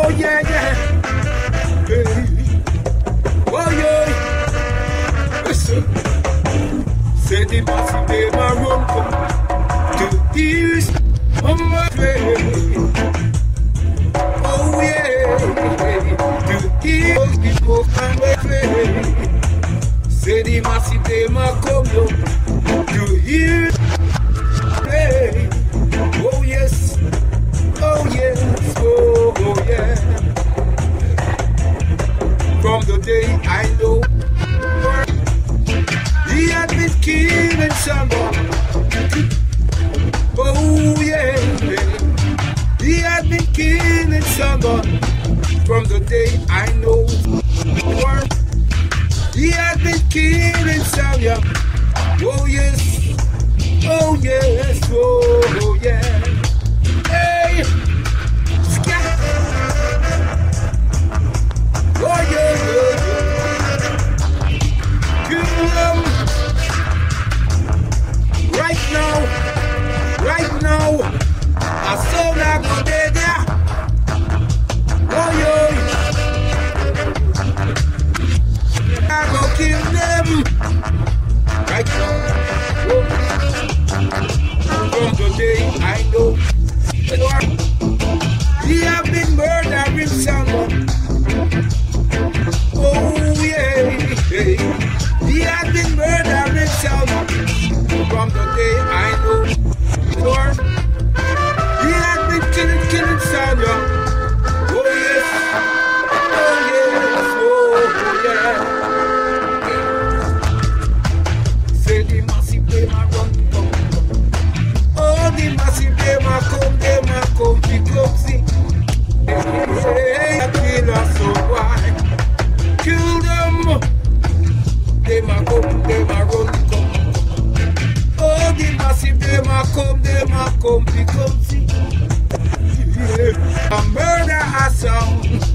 Oh yeah, yeah. Hey. Oh yeah. Listen. Say the massive they ma run come to the east of my way. Oh yeah. To the east of my way. Say the massive they ma come down to here. Hey. Oh yes. Oh yes. Oh yeah. From the day I know he had been killing someone. Oh yeah. He had been killing someone. From the day I know he had been killing someone. Oh yes. Oh yes. Oh yeah. Hey. Scat. Oh yeah. Kill them. Right now, I saw that go there. Oh yeah. I go kill them. Right now. From the day I know he have been murdering someone. Oh yeah. He has been murdering someone. From the day I know he has been killing someone. Oh yes. Oh yes. Oh yeah. Say the massive they ma run come. Oh the massive they ma come because see. Hey, kill us so why? Kill them. They ma come, they ma run come. Oh, the massive they ma come because see. A murder a sound.